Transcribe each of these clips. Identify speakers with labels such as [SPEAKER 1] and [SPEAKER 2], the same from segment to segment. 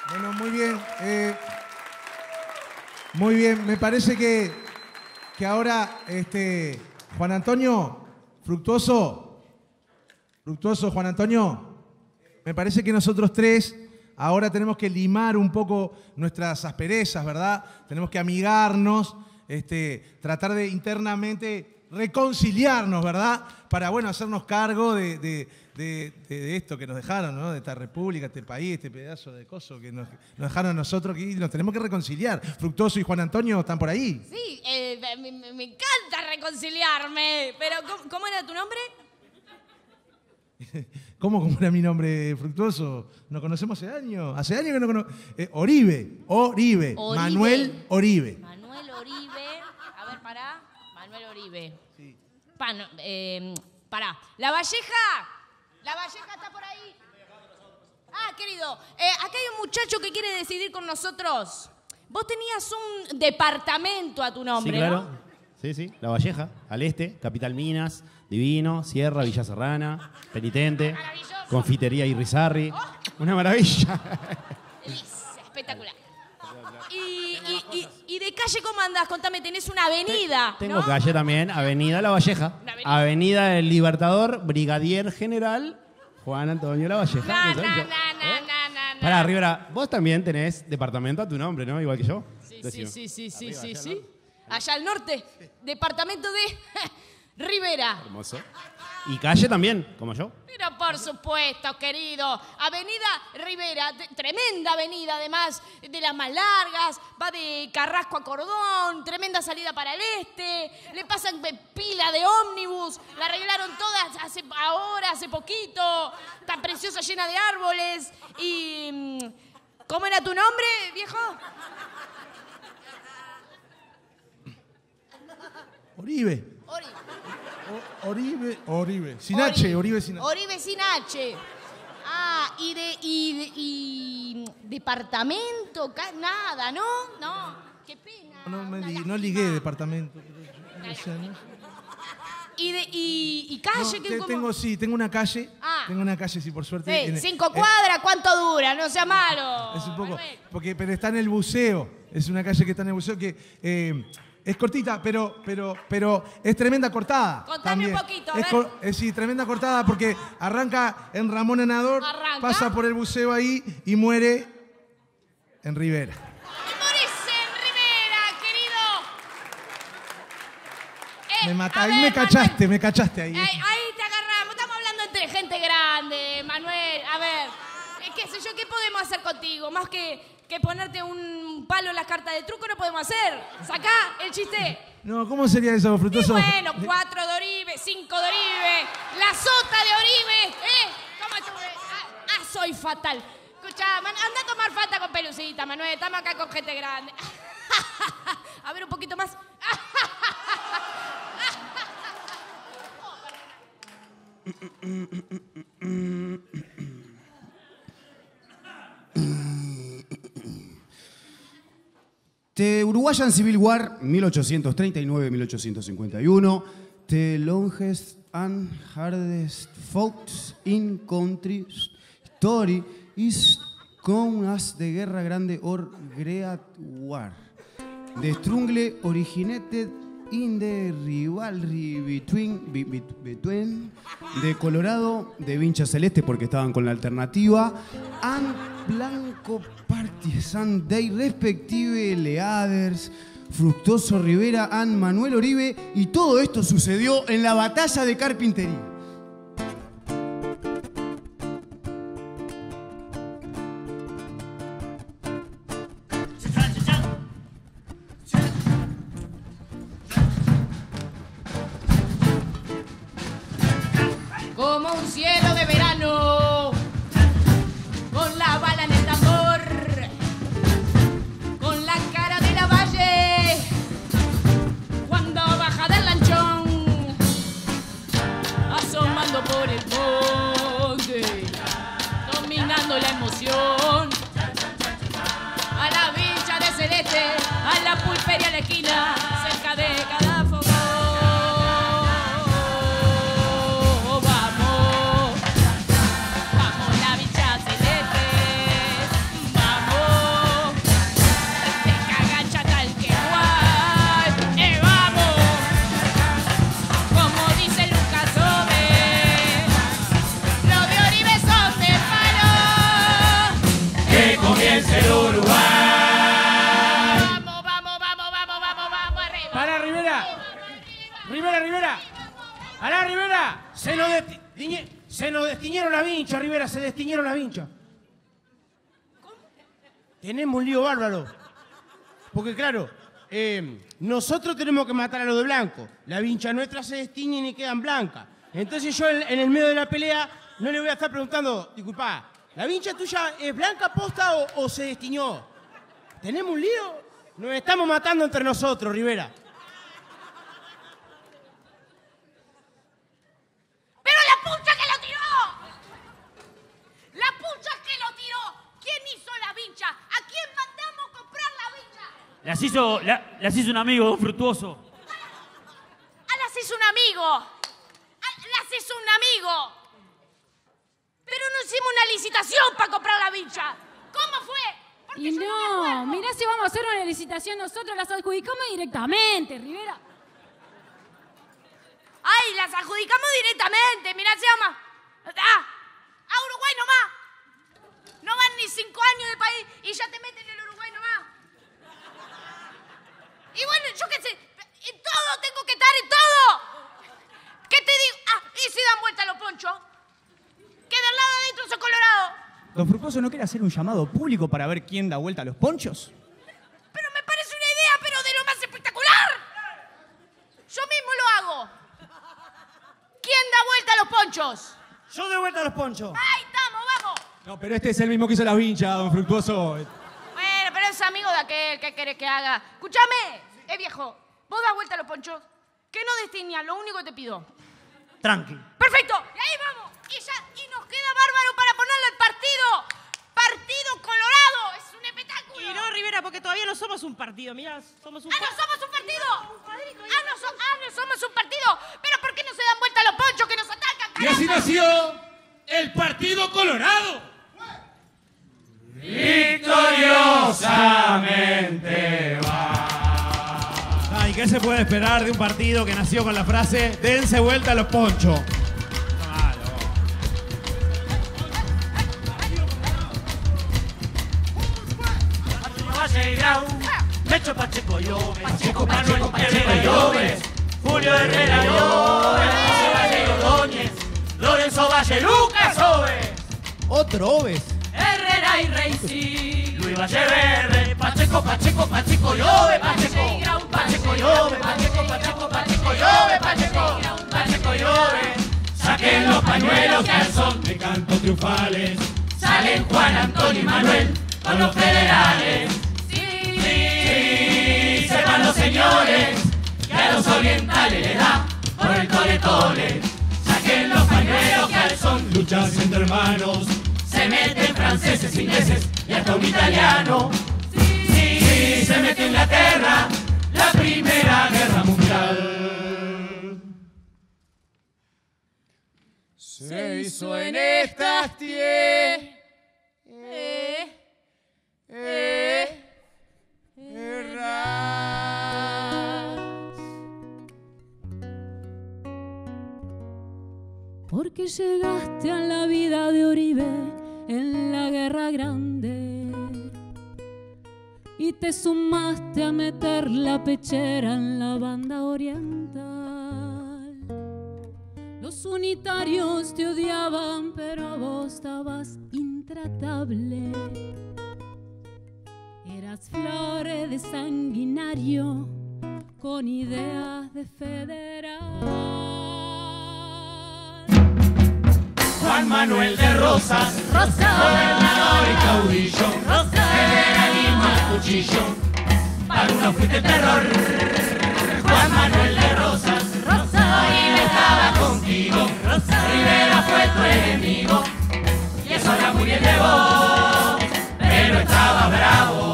[SPEAKER 1] Bueno, muy bien. Muy bien. Me parece que ahora, Juan Antonio, Fructuoso, Juan Antonio, me parece que nosotros tres ahora tenemos que limar un poco nuestras asperezas, ¿verdad? Tenemos que amigarnos, tratar de internamente reconciliarnos, ¿verdad? Para, bueno, hacernos cargo de esto que nos dejaron, ¿no? De esta república, este país, este pedazo de coso que nos dejaron a nosotros aquí. Nos tenemos que reconciliar. Fructuoso y Juan Antonio están por ahí.
[SPEAKER 2] Sí, me encanta reconciliarme. Pero, ¿cómo era tu nombre?
[SPEAKER 1] ¿Cómo era mi nombre, Fructuoso? ¿Nos conocemos hace años? Hace años que no conocemos. Oribe. Manuel Oribe.
[SPEAKER 2] Manuel Oribe. A ver, pará. Manuel Oribe.
[SPEAKER 1] Sí.
[SPEAKER 2] Pará. La Valleja está por ahí. Ah, querido. Acá hay un muchacho que quiere decidir con nosotros. Vos tenías un departamento a tu nombre,
[SPEAKER 3] sí, claro.
[SPEAKER 2] ¿no?
[SPEAKER 3] Sí. La Valleja, al este, Capital Minas, Divino, Sierra, Villa Serrana, Penitente, Confitería Irrizarri. Una maravilla.
[SPEAKER 2] Delicia, espectacular. ¿Y de calle cómo andás? Contame, tenés una avenida,
[SPEAKER 3] Tengo
[SPEAKER 2] ¿no?
[SPEAKER 3] calle también, Avenida La Valleja. Avenida del Libertador, Brigadier General Juan Antonio La Valleja.
[SPEAKER 2] No.
[SPEAKER 3] Pará, Rivera, vos también tenés departamento a tu nombre, ¿no? Igual que yo.
[SPEAKER 2] Sí. Allá al norte, departamento de Rivera.
[SPEAKER 3] Hermoso. Y calle también, como yo.
[SPEAKER 2] Pero por supuesto, querido. Avenida Rivera, tremenda avenida, además de las más largas. Va de Carrasco a Cordón, tremenda salida para el este. Le pasan pila de ómnibus. La arreglaron todas hace poquito. Tan preciosa, llena de árboles. Y... ¿cómo era tu nombre, viejo?
[SPEAKER 1] Oribe. Oribe. Sin
[SPEAKER 2] Oribe.
[SPEAKER 1] H, Oribe sin H.
[SPEAKER 2] Oribe sin H. Ah, y departamento, nada, ¿no? No, qué pena.
[SPEAKER 1] No ligué departamento.
[SPEAKER 2] ¿Y calle?
[SPEAKER 1] No, tengo una calle.
[SPEAKER 2] Ah.
[SPEAKER 1] Tengo una calle, sí, por suerte.
[SPEAKER 2] Sí, 5 cuadras, ¿cuánto dura? No sea malo.
[SPEAKER 1] Es un poco.
[SPEAKER 2] Manuel.
[SPEAKER 1] Pero está en el buceo. Es una calle que está en el buceo que es cortita, pero es tremenda cortada.
[SPEAKER 2] Contame
[SPEAKER 1] también.
[SPEAKER 2] un poquito, a ver.
[SPEAKER 1] Sí, tremenda cortada porque arranca en Ramón Anador,
[SPEAKER 2] ¿Arranca?
[SPEAKER 1] pasa por el buceo ahí y muere en Rivera.
[SPEAKER 2] ¡Morís en Rivera, querido!
[SPEAKER 1] Ahí me cachaste ahí.
[SPEAKER 2] Ahí te agarramos. Estamos hablando entre gente grande, Manuel. A ver, qué sé yo, ¿qué podemos hacer contigo? Más que ponerte un palo en las cartas de truco no podemos hacer. Sacá el chiste.
[SPEAKER 1] No, ¿cómo sería eso, Fructuoso?
[SPEAKER 2] Y bueno, 4 de Oribe, 5 de Oribe, la sota de Oribe. ¿Cómo estuve? Soy fatal. Escuchá, anda a tomar fata con Pelucita, Manuel. Estamos acá con gente grande. A ver, un poquito más.
[SPEAKER 4] The Uruguayan Civil War, 1839-1851, the longest and hardest fought in country story is known as the Guerra Grande or Great War. The struggle originated in the rivalry between the Colorado, de Vincha Celeste, porque estaban con la alternativa, and Blanco Partisan, their respective leaders, Fructuoso Rivera and Manuel Oribe, y todo esto sucedió en la batalla de Carpintería.
[SPEAKER 2] Como un cielo de verano, con la bala en el tambor, con la cara de la valle, cuando baja del lanchón, asomando por el monte, dominando la emoción, a la Villa de Celeste, a la pulpería a la esquina, cerca de cada fogón. Vamos,
[SPEAKER 5] Se nos destiñeron la vincha, Rivera, se destiñeron la vincha. Tenemos un lío bárbaro. Porque claro, nosotros tenemos que matar a los de blanco. La vincha nuestra se destiñen y quedan blancas. Entonces yo en el medio de la pelea no le voy a estar preguntando, disculpa, ¿la vincha tuya es blanca posta o se destiñó? ¿Tenemos un lío? Nos estamos matando entre nosotros, Rivera.
[SPEAKER 2] ¡Pero la pucha que lo tiró! ¡La pucha que lo tiró! ¿Quién hizo la vincha? ¿A quién mandamos comprar la vincha?
[SPEAKER 6] Las hizo un amigo, don Fructuoso.
[SPEAKER 2] Las hizo un amigo. Las hizo un amigo. Pero no hicimos una licitación para comprar la vincha. ¿Cómo fue?
[SPEAKER 7] Y no, mirá si vamos a hacer una licitación nosotros, las adjudicamos directamente, Rivera.
[SPEAKER 2] ¡Ay, las adjudicamos directamente! Mirá, se llama... ¡A Uruguay nomás! No van ni 5 años del país y ya te meten en el Uruguay nomás. Y bueno, yo qué sé, en todo tengo que estar, en todo. ¿Qué te digo? ¿Y si dan vuelta los ponchos? Que del lado adentro son colorados.
[SPEAKER 8] ¿Don Fructuoso no quiere hacer un llamado público para ver quién da vuelta a los ponchos?
[SPEAKER 2] Pero me parece una idea, pero de lo más espectacular. Yo mismo lo hago. ¿Quién da vuelta a los ponchos?
[SPEAKER 8] Yo doy vuelta a los ponchos.
[SPEAKER 2] Ahí estamos, vamos.
[SPEAKER 8] No, pero este es el mismo que hizo la vincha, don Fructuoso.
[SPEAKER 2] Bueno, pero es amigo de aquel. ¿Qué querés que haga? Escúchame, viejo. ¿Vos das vuelta a los ponchos? Que no destiñas, lo único que te pido.
[SPEAKER 8] Tranqui.
[SPEAKER 2] ¡Perfecto! Y ahí vamos. Y nos queda bárbaro para ponerle el partido. Partido Colorado. Es un espectáculo.
[SPEAKER 9] Y no, Rivera, porque todavía no somos un partido. Mirá, somos un...
[SPEAKER 2] ¡No somos un partido! No somos un partido. ¿Pero por qué no se dan vuelta los ponchos que nos atacan?
[SPEAKER 10] Y así nació el Partido Colorado.
[SPEAKER 3] Victoriosamente va. Ay, ¿qué se puede esperar de un partido que nació con la frase dense vuelta a los ponchos?
[SPEAKER 6] Mecho Pacheco Lloves, Pacheco Manuel, Pacheco Lloves, Julio Herrera Lloves, José Valle Ordóñez, Lorenzo Valle, Lucas Oves,
[SPEAKER 8] Otro Oves.
[SPEAKER 6] Herrera y Reisí, Luis Valle Verde, Pacheco Lloves, Pacheco Lloves, Pacheco Lloves, saquen los pañuelos que al son
[SPEAKER 10] De cantos triunfales
[SPEAKER 6] salen Juan Antonio y Manuel con los federales. Sepan los señores que a los orientales les da por el tole-tole. Saquen los pañuelos que al son
[SPEAKER 10] luchas entre hermanos.
[SPEAKER 6] se meten franceses, ingleses y hasta un italiano. Sí, se mete Inglaterra, la Primera Guerra Mundial.
[SPEAKER 4] Se hizo en estas tierras.
[SPEAKER 7] Porque llegaste a la vida de Uribe en la Guerra Grande y te sumaste a meter la pechera en la banda oriental. Los unitarios te odiaban, pero vos estabas intratable. Eras flores de sanguinario con ideas de federal.
[SPEAKER 6] Juan Manuel de Rosas, gobernador y caudillo, federalismo al cuchillo, para uno fuiste terror. Juan Manuel de Rosas, Oribe estaba contigo, Rivera fue tu enemigo, y eso habla muy bien de vos, pero estaba bravo,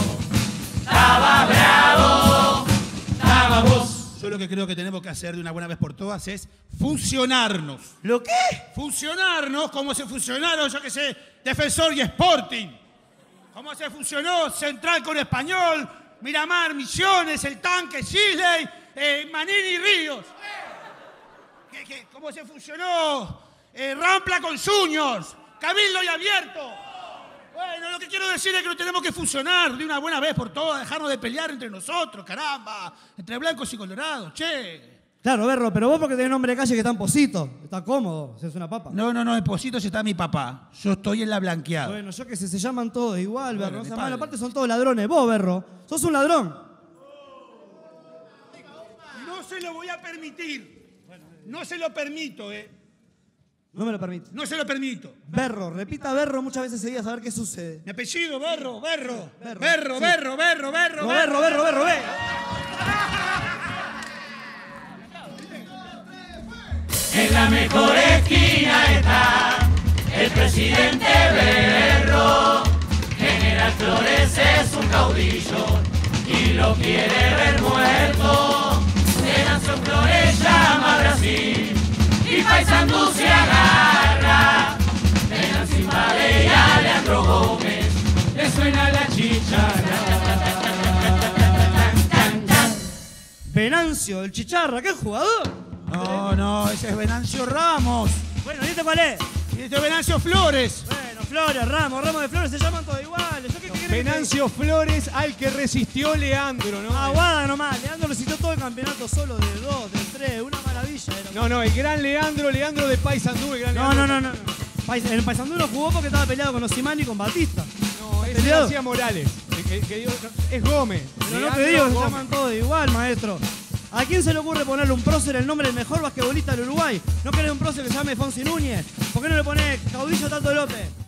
[SPEAKER 6] estaba vos.
[SPEAKER 10] Yo lo que creo que tenemos que hacer de una buena vez por todas es fusionarnos.
[SPEAKER 5] ¿Lo qué?
[SPEAKER 10] Fusionarnos como se fusionaron, yo qué sé, Defensor y Sporting. Como se fusionó Central con Español, Miramar, Misiones, El Tanque, Sisley, Manini y Ríos. ¿Cómo se fusionó Rampla con Juniors, Cabildo y Abierto? Bueno, lo que quiero decir es que nos tenemos que fusionar de una buena vez por todas, dejarnos de pelear entre nosotros, caramba, entre blancos y colorados, che.
[SPEAKER 11] Claro, Berro, pero vos porque tenés nombre de calle que está en Posito. Está cómodo, es una papa.
[SPEAKER 10] No, en Positos está mi papá. Yo estoy en la blanqueada.
[SPEAKER 11] Bueno, yo que sé, se llaman todos igual, Berro.
[SPEAKER 10] Bueno,
[SPEAKER 11] No
[SPEAKER 10] mi
[SPEAKER 11] sea
[SPEAKER 10] padre.
[SPEAKER 11] malo, aparte son todos ladrones. Vos, Berro, sos un ladrón.
[SPEAKER 10] No se lo voy a permitir. No se lo permito,
[SPEAKER 11] No me lo permito.
[SPEAKER 10] No se lo permito.
[SPEAKER 11] Berro, repita Berro muchas veces seguidas a ver qué sucede.
[SPEAKER 10] Mi apellido, Berro.
[SPEAKER 11] Sí.
[SPEAKER 10] Berro,
[SPEAKER 11] No, Berro, ve.
[SPEAKER 6] En la mejor esquina está el presidente Berro. General Flores es un caudillo y lo quiere ver muerto. Venancio Flores llama a Brasil y Paysandú se agarra. Venancio invade y a Leandro Gómez le suena la chicharra.
[SPEAKER 11] Venancio, el chicharra, ¿qué jugador?
[SPEAKER 10] No, ese es Venancio Ramos.
[SPEAKER 11] Bueno, ¿y este cuál es?
[SPEAKER 10] Y este es Venancio Flores.
[SPEAKER 11] Bueno, Flores, Ramos de Flores se llaman todos iguales. ¿Yo qué querés que
[SPEAKER 12] Venancio Flores al que resistió Leandro, ¿no?
[SPEAKER 11] Aguada nomás, Leandro resistió todo el campeonato solo de 2, de 3, una maravilla. Era.
[SPEAKER 12] No, el gran Leandro de Paysandú, el gran Leandro.
[SPEAKER 11] No. El Paysandú no jugó porque estaba peleado con Osimán y con Batista.
[SPEAKER 12] No, ese
[SPEAKER 11] peleado.
[SPEAKER 12] García Morales. Que digo, es Gómez.
[SPEAKER 11] Pero no
[SPEAKER 12] Leandro
[SPEAKER 11] te digo, se
[SPEAKER 12] Gómez.
[SPEAKER 11] llaman todos igual, maestro. ¿A quién se le ocurre ponerle un prócer el nombre del mejor basquetbolista del Uruguay? ¿No querés un prócer que se llame Fonsi Núñez? ¿Por qué no le ponés Caudillo Tato López?